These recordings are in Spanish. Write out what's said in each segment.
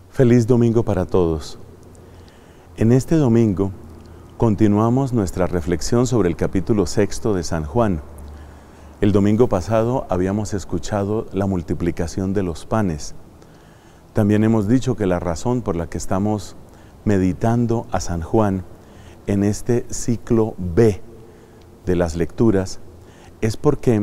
Feliz domingo para todos. En este domingo continuamos nuestra reflexión sobre el capítulo 6 de San Juan. El domingo pasado habíamos escuchado la multiplicación de los panes. También hemos dicho que la razón por la que estamos meditando a San Juan en este ciclo B de las lecturas es porque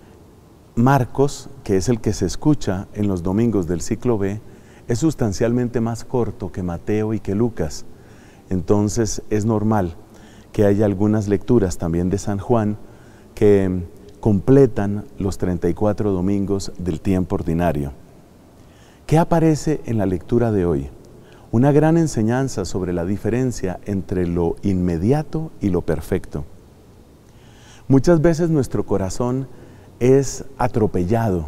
Marcos, que es el que se escucha en los domingos del ciclo B, es sustancialmente más corto que Mateo y que Lucas. Entonces es normal que haya algunas lecturas también de San Juan que completan los 34 domingos del tiempo ordinario. ¿Qué aparece en la lectura de hoy? Una gran enseñanza sobre la diferencia entre lo inmediato y lo perfecto. Muchas veces nuestro corazón es atropellado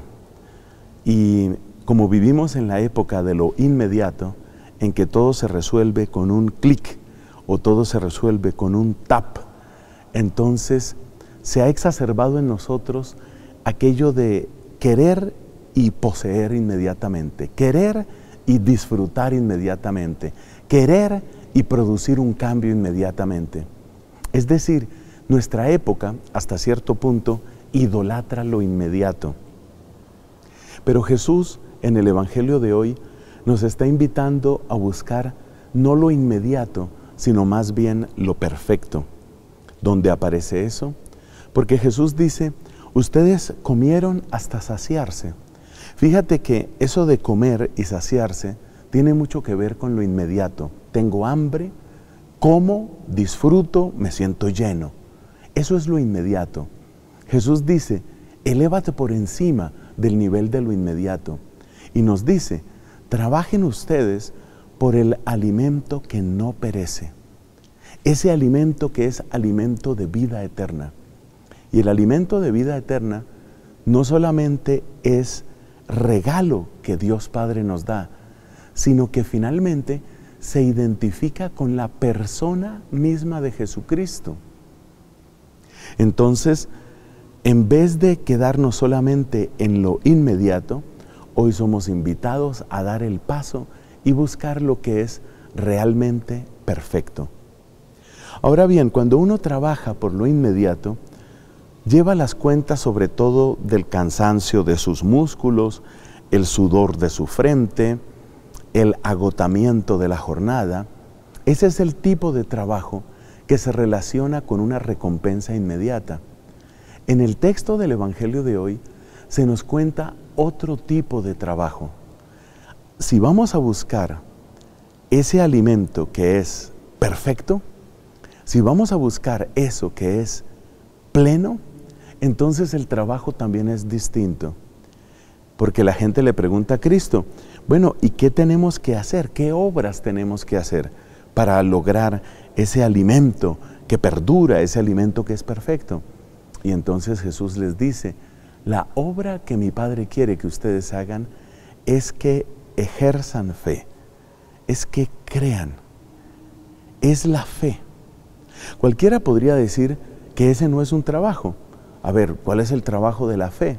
y como vivimos en la época de lo inmediato, en que todo se resuelve con un clic o todo se resuelve con un tap, entonces se ha exacerbado en nosotros aquello de querer y poseer inmediatamente, querer y disfrutar inmediatamente, querer y producir un cambio inmediatamente. Es decir, nuestra época, hasta cierto punto, idolatra lo inmediato. Pero Jesús, en el Evangelio de hoy, nos está invitando a buscar no lo inmediato, sino más bien lo perfecto. ¿Dónde aparece eso? Porque Jesús dice, ustedes comieron hasta saciarse. Fíjate que eso de comer y saciarse tiene mucho que ver con lo inmediato. Tengo hambre, como, disfruto, me siento lleno. Eso es lo inmediato. Jesús dice, elévate por encima del nivel de lo inmediato. Y nos dice, trabajen ustedes por el alimento que no perece. Ese alimento que es alimento de vida eterna. Y el alimento de vida eterna no solamente es regalo que Dios Padre nos da, sino que finalmente se identifica con la persona misma de Jesucristo. Entonces, en vez de quedarnos solamente en lo inmediato, hoy somos invitados a dar el paso y buscar lo que es realmente perfecto. Ahora bien, cuando uno trabaja por lo inmediato, lleva las cuentas sobre todo del cansancio de sus músculos, el sudor de su frente, el agotamiento de la jornada. Ese es el tipo de trabajo que se relaciona con una recompensa inmediata. En el texto del Evangelio de hoy se nos cuenta otro tipo de trabajo. Si vamos a buscar ese alimento que es perfecto, si vamos a buscar eso que es pleno, entonces el trabajo también es distinto. Porque la gente le pregunta a Cristo, bueno, ¿y qué tenemos que hacer? ¿Qué obras tenemos que hacer para lograr ese alimento que perdura, ese alimento que es perfecto? Y entonces Jesús les dice, la obra que mi Padre quiere que ustedes hagan es que ejerzan fe, es que crean, es la fe. Cualquiera podría decir que ese no es un trabajo. A ver, ¿cuál es el trabajo de la fe?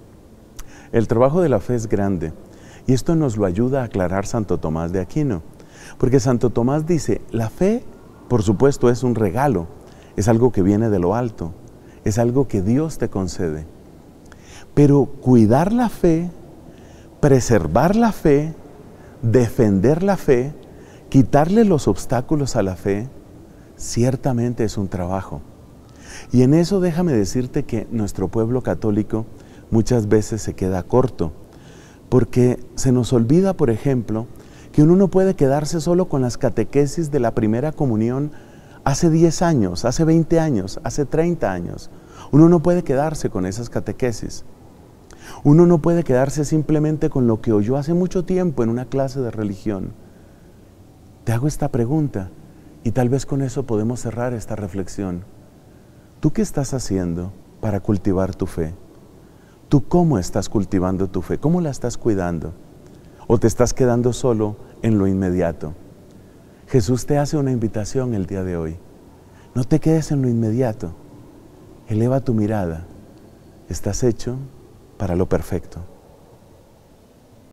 El trabajo de la fe es grande y esto nos lo ayuda a aclarar Santo Tomás de Aquino, porque Santo Tomás dice, la fe, por supuesto, es un regalo, es algo que viene de lo alto, es algo que Dios te concede. Pero cuidar la fe, preservar la fe, defender la fe, quitarle los obstáculos a la fe, ciertamente es un trabajo. Y en eso déjame decirte que nuestro pueblo católico muchas veces se queda corto, porque se nos olvida, por ejemplo, que uno no puede quedarse solo con las catequesis de la primera comunión hace 10 años, hace 20 años, hace 30 años. Uno no puede quedarse con esas catequesis. Uno no puede quedarse simplemente con lo que oyó hace mucho tiempo en una clase de religión. Te hago esta pregunta y tal vez con eso podemos cerrar esta reflexión. ¿Tú qué estás haciendo para cultivar tu fe? ¿Tú cómo estás cultivando tu fe? ¿Cómo la estás cuidando? ¿O te estás quedando solo en lo inmediato? Jesús te hace una invitación el día de hoy. No te quedes en lo inmediato. Eleva tu mirada. Estás hecho para lo perfecto.